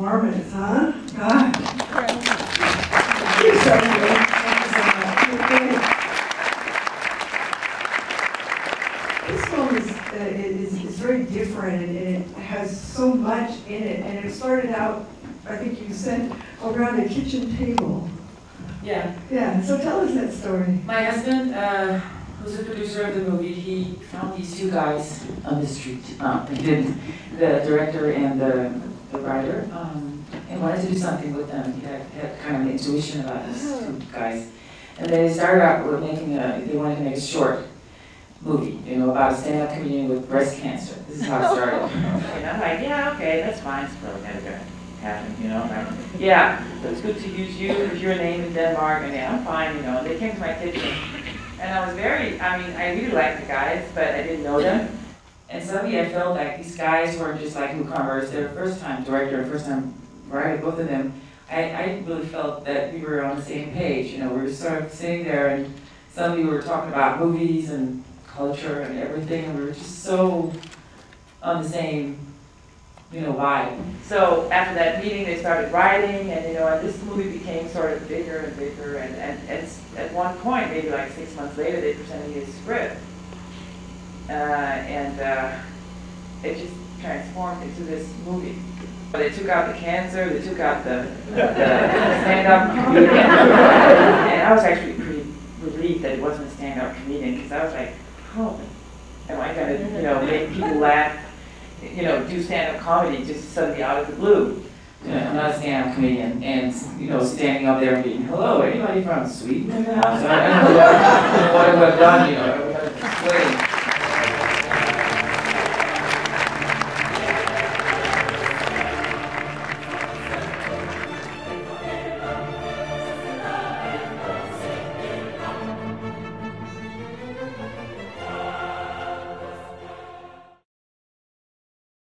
performance, huh? God. You're so good. Thank you so much. This film is very different, and it has so much in it. And it started out, I think you said, around a kitchen table. Yeah. Yeah, so tell us that story. My husband, who's the producer of the movie, he found these two guys on the street. The director and the writer, and wanted to do something with them. He had kind of an intuition about these two guys. And they started out with they wanted to make a short movie, about a stand-up comedian with breast cancer. This is how it started. And I'm like, yeah, okay, that's fine. It's probably gonna happen, yeah, but it's good to use you with your name in Denmark, and yeah, I'm fine, They came to my kitchen, and I really liked the guys, but I didn't know them. And suddenly I felt like these guys weren't just like newcomers. They're first-time director, first-time writer, both of them. I really felt that we were on the same page. We were sort of sitting there, and suddenly we were talking about movies and culture and everything, and we were just so on the same, vibe. So after that meeting, they started writing, and and this movie became sort of bigger and bigger, and at one point, maybe like 6 months later, they presented me a script, and it just transformed into this movie. They took out the cancer, they took out the stand-up comedian, and I was actually pretty relieved that it wasn't a stand-up comedian, because I was like, oh, am I going to, make people laugh, do stand-up comedy just suddenly out of the blue? I'm not a stand-up comedian, and, standing up there and being, hello, anybody from Sweden in the house? I don't know what I would have done, I would have explained.